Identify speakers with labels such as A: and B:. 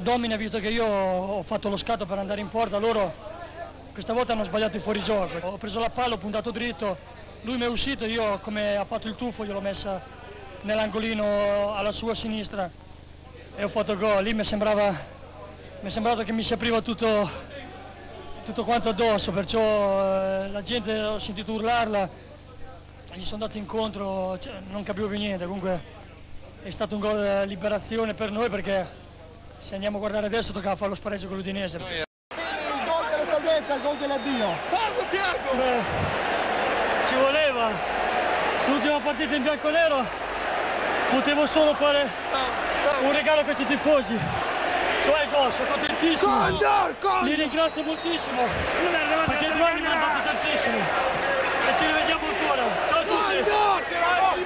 A: domina, visto che io ho fatto lo scatto per andare in porta, loro questa volta hanno sbagliato il fuorigioco. Ho preso la palla, ho puntato dritto, lui mi è uscito, io come ha fatto il tuffo gliel'ho messa nell'angolino alla sua sinistra e ho fatto gol. Lì mi è sembrato che mi si apriva tutto quanto addosso, perciò la gente, ho sentito urlarla, gli sono andato incontro, cioè, non capivo più niente. Comunque è stato un gol di liberazione per noi, perché se andiamo a guardare adesso toccava fare lo spareggio con l'Udinese.
B: Il gol della salvezza, il gol dell'addio.
C: Fallo, Tiago!
A: Ci voleva, l'ultima partita in bianconero, potevo solo fare un regalo a questi tifosi, cioè il gol, sono contentissimo, li ringrazio moltissimo, perché i due anni mi hanno dato tantissimo e ci rivediamo ancora, ciao a tutti!